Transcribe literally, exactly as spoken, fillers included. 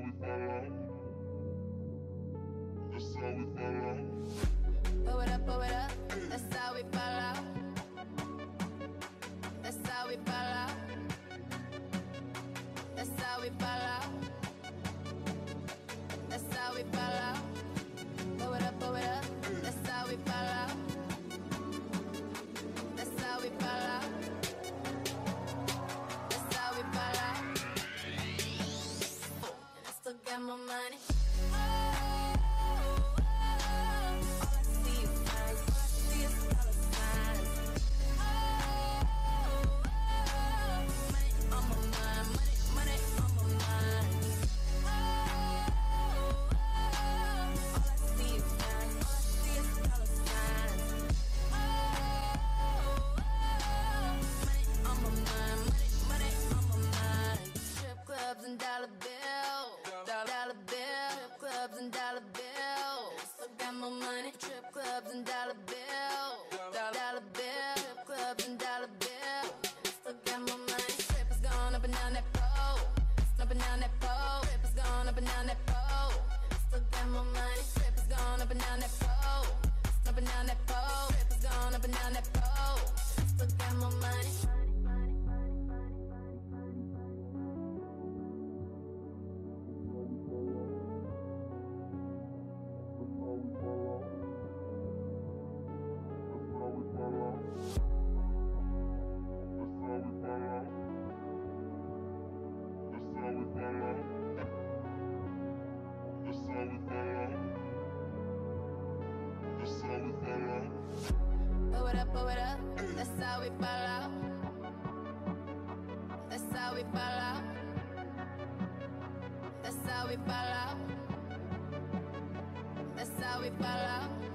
we fall out. That's how we fall out. Pull it up, pull it up. That's how we fall out. That's how we fall out. That's how we fall out. That's how we fall out. Pull it up, pull it up. That's how we fall out. That's how we fall out. That's how we fall out. And I still got my money. And dollar bills, dollar bills, strip clubs and dollar bills. Still got my money. Strip clubs and dollar bills, dollar bills, strip clubs and dollar bills. Still got my money. Strippers gone up and down that pole, up and down that pole. Strippers gone up and down that pole. Still got my money. Strippers gone up and down that pole, up and down that pole. Strippers gone up and down that pole. Still got my money. Pull it up, pull it up. That's how we fall out. That's how we fall out. That's how we fall out. That's how we fall out.